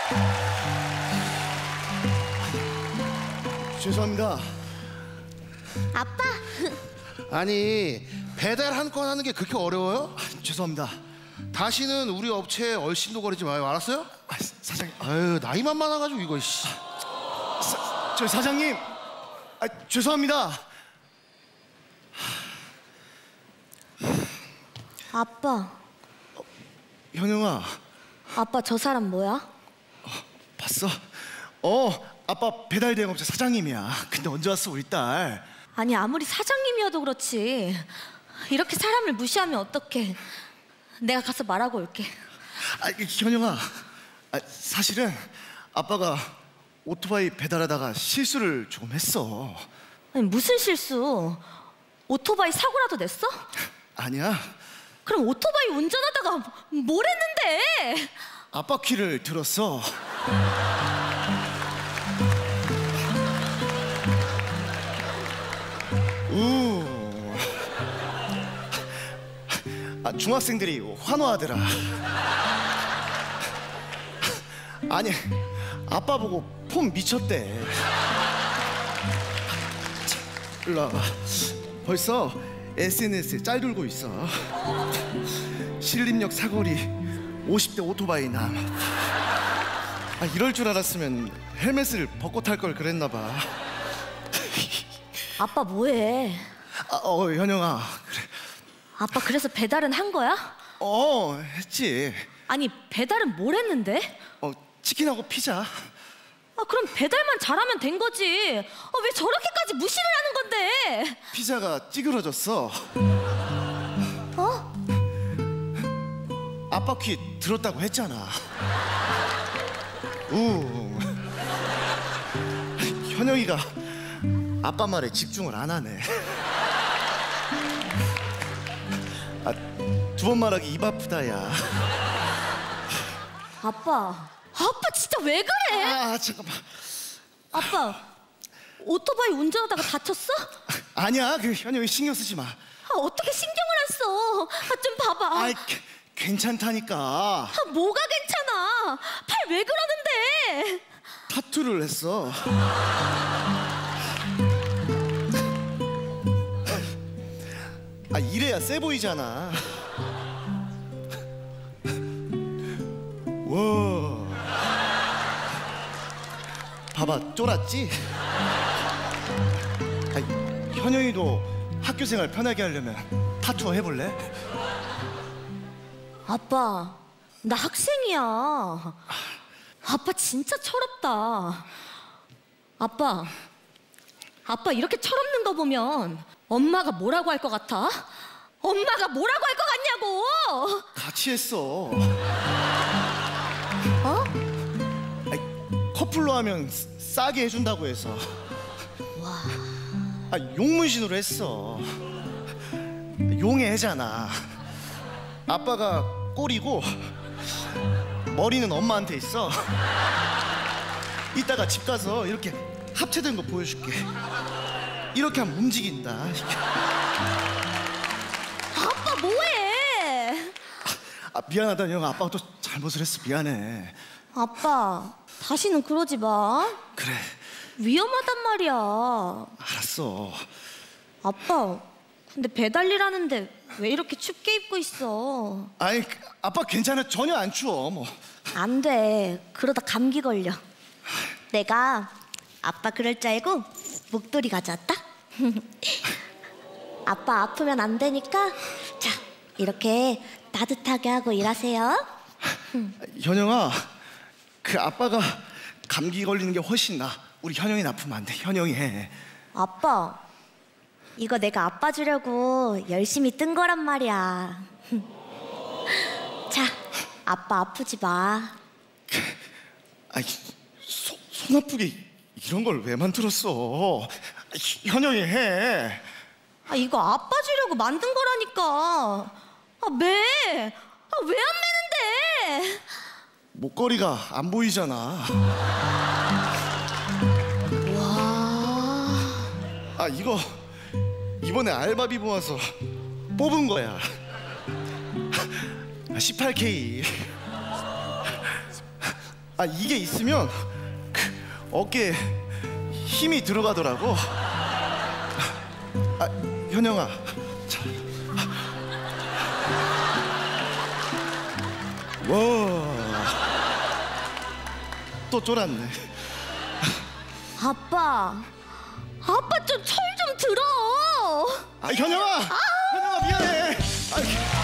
죄송합니다. 아빠. 아니 배달 한 건 하는 게 그렇게 어려워요? 죄송합니다. 다시는 우리 업체에 얼씬도 거리지 마요. 알았어요? 사장님. 아유 나이만 많아가지고 이거 씨. 저 사장님. 죄송합니다. 아빠. 현영아. 아빠 저 사람 뭐야? 봤어? 아빠 배달 대행업체 사장님이야. 근데 언제 왔어 우리 딸? 아니 아무리 사장님이어도 그렇지 이렇게 사람을 무시하면 어떡해. 내가 가서 말하고 올게. 현영아. 사실은 아빠가 오토바이 배달하다가 실수를 조금 했어. 아니 무슨 실수? 오토바이 사고라도 냈어? 아니야. 그럼 오토바이 운전하다가 뭘 했는데? 아빠 키를 들었어. 중학생들이 환호하더라. 아니 아빠 보고 폼 미쳤대. 일로 와봐. 벌써 SNS에 짤 돌고 있어. 신림역 사거리 50대 오토바이 남. 이럴 줄 알았으면 헬멧을 벗고 탈 걸 그랬나 봐. 아빠 뭐해? 현영아. 그래. 아빠 그래서 배달은 한 거야? 했지. 아니 배달은 뭘 했는데? 치킨하고 피자. 그럼 배달만 잘하면 된 거지. 왜 저렇게까지 무시를 하는 건데? 피자가 찌그러졌어. 아빠 키 들었다고 했잖아. 현영이가 아빠 말에 집중을 안 하네. 두 번 말하기 입 아프다야. 아빠 진짜 왜 그래? 잠깐만. 아빠 오토바이 운전하다가 다쳤어? 아니야, 현영이 신경 쓰지 마. 어떻게 신경을 안 써? 좀 봐봐. 괜찮다니까. 뭐가 괜찮아? 팔 왜 그러는데? 타투를 했어. 이래야 세 보이잖아. 와. 봐봐, 쫄았지? 현영이도 학교 생활 편하게 하려면 타투 해볼래? 아빠, 나 학생이야. 아빠 진짜 철없다. 아빠 이렇게 철없는 거 보면 엄마가 뭐라고 할 것 같아? 엄마가 뭐라고 할 것 같냐고! 같이 했어. 커플로 하면 싸게 해준다고 해서. 와. 용문신으로 했어. 용의 해잖아. 아빠가 꼬리고 머리는 엄마한테 있어. 이따가 집 가서 이렇게 합체된 거 보여줄게. 이렇게 하면 움직인다. 아빠 뭐해? 미안하다 형. 아빠가 또 잘못을 했어. 미안해. 아빠 다시는 그러지 마. 그래. 위험하단 말이야. 알았어. 아빠 근데 배달 일 하는데 왜 이렇게 춥게 입고 있어? 아빠 괜찮아. 전혀 안 추워. 뭐. 안 돼. 그러다 감기 걸려. 내가 아빠 그럴 줄 알고 목도리 가져왔다. 아빠 아프면 안 되니까 자 이렇게 따뜻하게 하고 일하세요. 현영아, 아빠가 감기 걸리는 게 훨씬 나아. 우리 현영이 아프면 안 돼. 현영이 해. 아빠 이거 내가 아빠 주려고 열심히 뜬 거란 말이야. 자 아빠 아프지 마. 손 아프게 이런 걸 왜 만들었어? 현영이 해. 이거 아빠 주려고 만든 거라니까. 왜? 왜 안 매는데? 목걸이가 안 보이잖아. 와. 이거 이번에 알바비 모아서 뽑은 거야. 18K. 아 이게 있으면 그 어깨에 힘이 들어가더라고. 아 현영아. 자. 와또 쫄았네. 아빠 좀 철 좀 들어. 아 현영아. 현영아 미안해. 아,